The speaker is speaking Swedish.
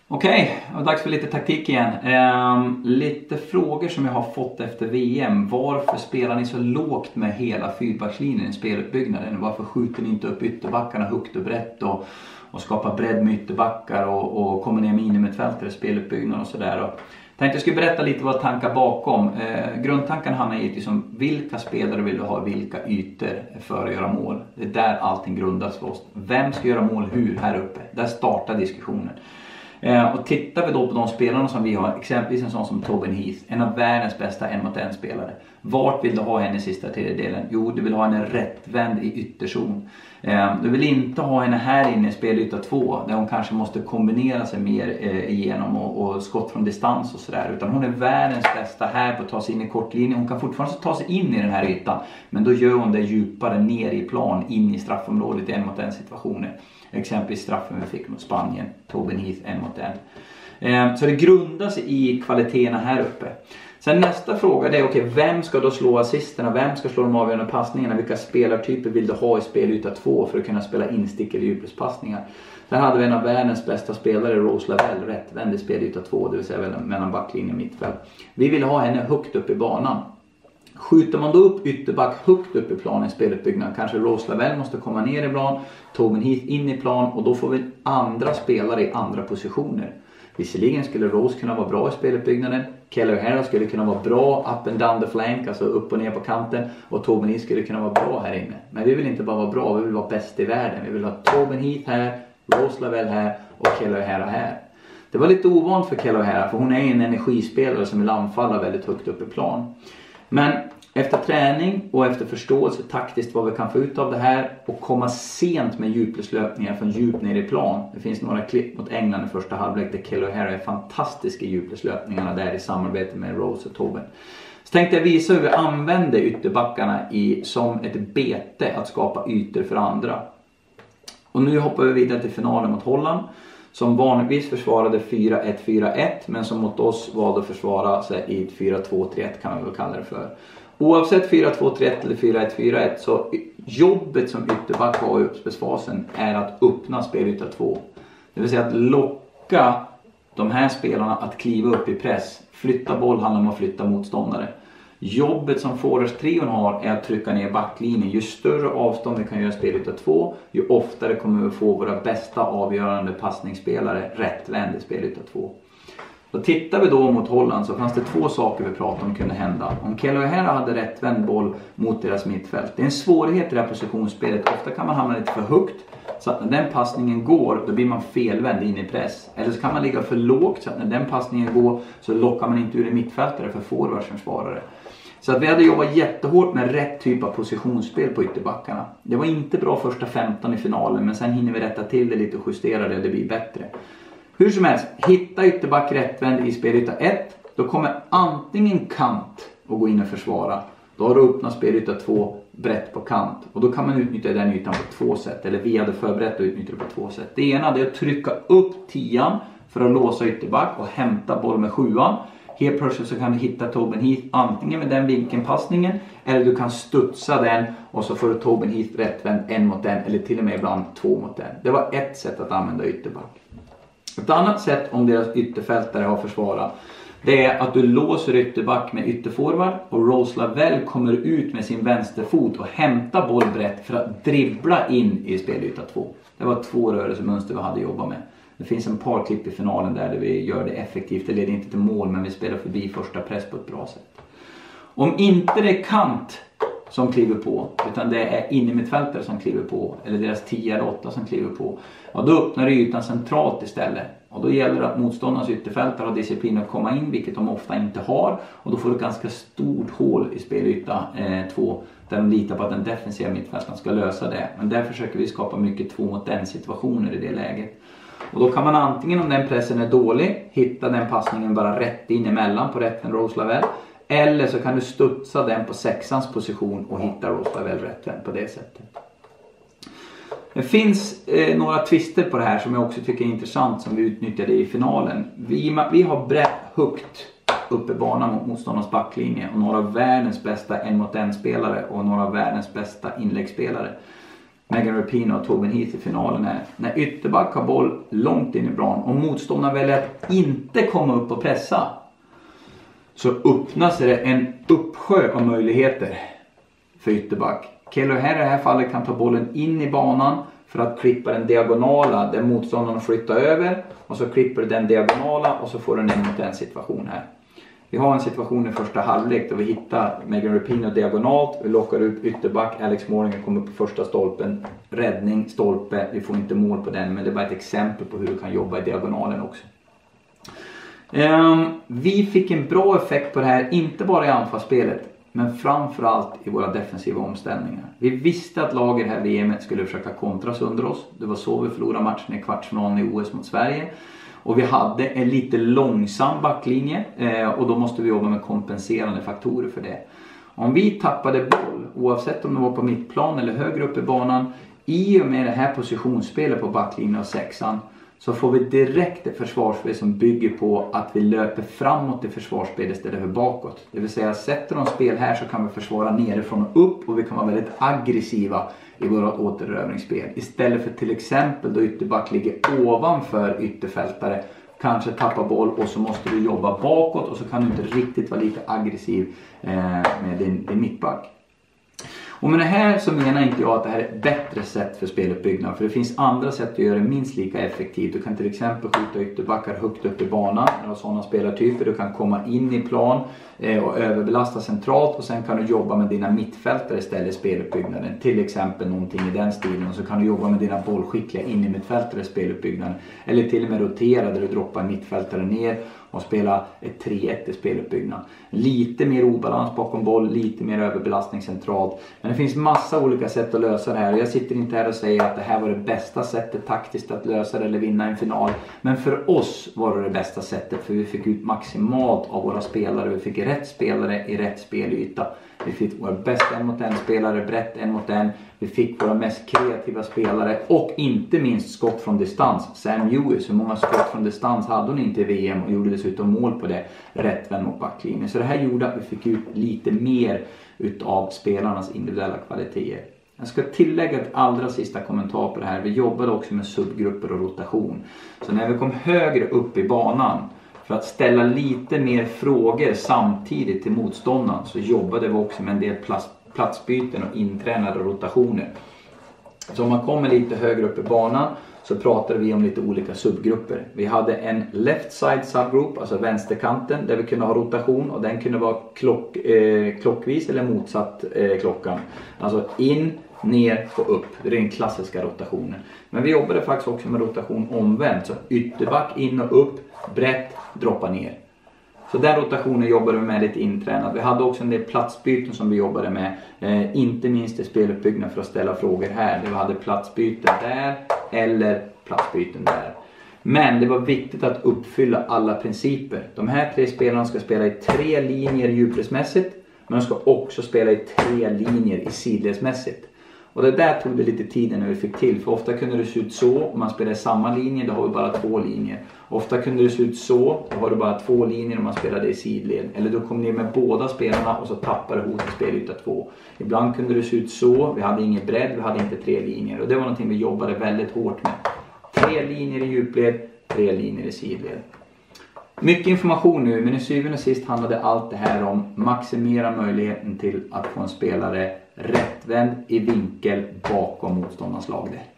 Okej, och dags för lite taktik igen. Lite frågor som jag har fått efter VM. Varför spelar ni så lågt med hela fyrbackslinjen i speluppbyggnaden? Varför skjuter ni inte upp ytterbackarna högt och brett och skapar bredd med ytterbackar och kommer ner med innermittfältare i speluppbyggnaden och sådär? Jag tänkte jag skulle berätta lite vad tankar bakom. Grundtanken handlar givetvis om vilka spelare vill du ha, vilka ytor för att göra mål. Det är där allting grundas för oss. Vem ska göra mål hur här uppe? Där startar diskussionen. Och tittar vi då på de spelarna som vi har, exempelvis en sån som Tobin Heath, en av världens bästa 1-mot-1 spelare. Vart vill du ha henne i sista tredjedelen? Jo, du vill ha henne rättvänd i ytterzon. Du vill inte ha henne här inne i spelyta 2, där hon kanske måste kombinera sig mer igenom och skott från distans och sådär. Utan hon är världens bästa här på att ta sig in i kortlinjen. Hon kan fortfarande ta sig in i den här ytan, men då gör hon det djupare ner i plan, in i straffområdet i 1-mot-1 situationer. Exempelvis straffen vi fick mot Spanien, Tobin Heath 1-mot-1. Så det grundar sig i kvaliteterna här uppe. Sen nästa fråga är okej, vem ska då slå assisterna? Vem ska slå de avgörande passningarna? Vilka spelartyper vill du ha i spelyta 2 för att kunna spela instick eller djupledspassningar? Där hade vi en av världens bästa spelare, Rose Lavelle, rättvänd i spelyta 2, det vill säga mellan backlinjen och mittfält. Vi vill ha henne högt upp i banan. Skjuter man då upp ytterback högt upp i planen i speluppbyggnad, kanske Rose Lavelle måste komma ner i plan, Tobin Heath in i plan, och då får vi andra spelare i andra positioner. Visserligen skulle Rose kunna vara bra i speluppbyggnaden, Kelly O'Hara skulle kunna vara bra up and down the flank, alltså upp och ner på kanten, och Tobin Heath skulle kunna vara bra här inne. Men vi vill inte bara vara bra, vi vill vara bäst i världen. Vi vill ha Tobin Heath här, Rose Lavelle här och Kelly O'Hara här. Det var lite ovant för Kelly O'Hara, för hon är en energispelare som vill anfalla väldigt högt upp i plan. Men efter träning och efter förståelse taktiskt vad vi kan få ut av det här och komma sent med djupledslöpningar från djup ner i plan. Det finns några klipp mot England i första halvlek där Kelly O'Hara är fantastiska i djupledslöpningarna där i samarbete med Rose och Tobin. Så tänkte jag visa hur vi använder ytterbackarna som ett bete att skapa ytor för andra. Och nu hoppar vi vidare till finalen mot Holland, som vanligtvis försvarade 4-1-4-1 men som mot oss valde att försvara sig i 4-2-3-1 kan man väl kalla det för. Oavsett 4-2-3-1 eller 4-1-4-1 så jobbet som ytterback har i uppspelsfasen är att öppna spelyta 2. Det vill säga att locka de här spelarna att kliva upp i press. Flytta boll handlar om att flytta motståndare. Jobbet som forwardstrion har är att trycka ner backlinjen. Ju större avstånd vi kan göra spelyta 2, ju oftare kommer vi få våra bästa avgörande passningsspelare rättvänd i spelyta 2. Så tittar vi då mot Holland så fanns det två saker vi pratade om kunde hända. Om Kelly O'Hara hade rättvänd boll mot deras mittfält. Det är en svårighet i det här positionsspelet. Ofta kan man hamna lite för högt så att när den passningen går då blir man felvänd in i press. Eller så kan man ligga för lågt så att när den passningen går så lockar man inte ur en mittfältare för forwardsförsvarare. Så att vi hade jobbat jättehårt med rätt typ av positionsspel på ytterbackarna. Det var inte bra första 15 i finalen, men sen hinner vi rätta till det lite och justera det och det blir bättre. Hur som helst, hitta ytterback rättvänd i spelyta 1. Då kommer antingen kant att gå in och försvara. Då har du öppnat spelyta 2 brett på kant. Och då kan man utnyttja den ytan på 2 sätt. Eller vi hade förberett att utnyttja det på 2 sätt. Det ena är att trycka upp 10 för att låsa ytterback och hämta boll med 7:an. Helt plötsligt så kan du hitta Tobin Heath antingen med den vinkelpassningen eller du kan studsa den och så får du Tobin Heath rättvänd 1-mot-1 eller till och med ibland 2-mot-1. Det var ett sätt att använda ytterback. Ett annat sätt om deras ytterfältare har försvarat, det är att du låser ytterback med ytterforward och Rose Lavelle kommer ut med sin vänsterfot och hämtar boll brett för att dribbla in i spelyta 2. Det var 2 rörelsemönster vi hade jobbat med. Det finns en par klipp i finalen där vi gör det effektivt. Det leder inte till mål men vi spelar förbi första press på ett bra sätt. Om inte det är kant som kliver på utan det är innermittfältare som kliver på eller deras 10 eller 8 som kliver på, ja, då öppnar du ytan centralt istället. Och då gäller det att motståndarnas ytterfältare har disciplin att komma in, vilket de ofta inte har. Och då får du ett ganska stort hål i spelyta 2 där de litar på att den defensiva mittfältaren ska lösa det. Men där försöker vi skapa mycket 2-mot-1 situationer i det läget. Och då kan man antingen, om den pressen är dålig, hitta den passningen bara rätt in emellan på rätten Rose Lavelle. Eller så kan du studsa den på 6ans position och hitta Rose Lavelle rättvänd på det sättet. Det finns några twister på det här som jag också tycker är intressant som vi utnyttjade i finalen. Vi har brett högt uppe banan mot motståndarnas backlinje och några av världens bästa 1-mot-1 spelare och några av världens bästa inläggsspelare. Megan Rapinoe och Tobin Heath i finalen är när ytterback har boll långt in i plan och motståndaren väljer att inte komma upp och pressa, så öppnas det en uppsjö av möjligheter för ytterback. Kelly O'Hara i det här fallet kan ta bollen in i banan för att klippa den diagonala där motståndaren flyttar över, och så klipper den diagonala och så får den en mot en situation här. Vi har en situation i första halvlek då vi hittar Megan Rapinoe diagonalt, vi lockar upp ytterback, Alex Morgan kommer upp på första stolpen, räddning, stolpe, vi får inte mål på den, men det är bara ett exempel på hur du kan jobba i diagonalen också. Vi fick en bra effekt på det här, inte bara i anfallsspelet, men framförallt i våra defensiva omställningar. Vi visste att laget här VM skulle försöka kontras under oss. Det var så vi förlorade matchen i kvartsfinalen i OS mot Sverige. Och vi hade en lite långsam backlinje, och då måste vi jobba med kompenserande faktorer för det. Om vi tappade boll, oavsett om det var på mittplan eller högre upp i banan, i och med det här positionsspelet på backlinjen och sexan, så får vi direkt ett försvarsspel som bygger på att vi löper framåt i försvarsspelet istället för bakåt. Det vill säga, sätter de spel här så kan vi försvara nerifrån och upp, och vi kan vara väldigt aggressiva i våra återerövringsspel. Istället för till exempel då ytterback ligger ovanför ytterfältare, kanske tappar boll och så måste du jobba bakåt, och så kan du inte riktigt vara lika aggressiv med din mittback. Och med det här så menar inte jag att det här är ett bättre sätt för speluppbyggnad. För det finns andra sätt att göra det minst lika effektivt. Du kan till exempel skjuta ytterbackar högt upp i banan. Du har sådana spelartyper. Du kan komma in i plan och överbelasta centralt. Och sen kan du jobba med dina mittfältare istället i speluppbyggnaden. Till exempel någonting i den stilen. Och så kan du jobba med dina bollskickliga in i mittfältare i speluppbyggnaden. Eller till och med rotera där du droppar mittfältare ner och spela ett 3-1 i speluppbyggnad. Lite mer obalans bakom boll, lite mer överbelastning centralt. Men det finns massa olika sätt att lösa det här. Jag sitter inte här och säger att det här var det bästa sättet taktiskt att lösa det eller vinna en final. Men för oss var det bästa sättet, för vi fick ut maximalt av våra spelare. Vi fick rätt spelare i rätt spelyta. Vi fick våra bästa en mot en spelare, brett en mot en. Vi fick våra mest kreativa spelare och inte minst skott från distans. Sam Lewis, hur många skott från distans hade hon inte i VM, och gjorde dessutom mål på det, rättvänd mot backlinjen. Så det här gjorde att vi fick ut lite mer utav spelarnas individuella kvaliteter. Jag ska tillägga ett allra sista kommentar på det här. Vi jobbade också med subgrupper och rotation. Så när vi kom högre upp i banan, för att ställa lite mer frågor samtidigt till motståndaren, så jobbade vi också med en del platsbyten och intränade rotationer. Så om man kommer lite högre upp i banan så pratade vi om lite olika subgrupper. Vi hade en left side subgroup, alltså vänsterkanten, där vi kunde ha rotation, och den kunde vara klockvis eller motsatt klockan. Alltså in, ner och upp. Det är den klassiska rotationen. Men vi jobbade faktiskt också med rotation omvänt. Så ytterback in och upp, brett, droppa ner. Så den rotationen jobbade vi med lite intränat. Vi hade också en del platsbyten som vi jobbade med. Inte minst i speluppbyggnad för att ställa frågor här. Vi hade platsbyten där eller platsbyten där. Men det var viktigt att uppfylla alla principer. De här 3 spelarna ska spela i 3 linjer djupledsmässigt. Men de ska också spela i 3 linjer i sidledsmässigt. Och det där tog det lite tid när vi fick till. För ofta kunde det se ut så, om man spelar i samma linje, då har vi bara 2 linjer. Ofta kunde det se ut så, då har du bara 2 linjer om man spelade i sidled. Eller då kom ni med båda spelarna och så tappade hot i spelyta 2. Ibland kunde det se ut så, vi hade ingen bredd, vi hade inte 3 linjer. Och det var någonting vi jobbade väldigt hårt med. 3 linjer i djupled, 3 linjer i sidled. Mycket information nu, men i syvende och sist handlade allt det här om maximera möjligheten till att få en spelare rättvänd i vinkel bakom motståndarens lagdel.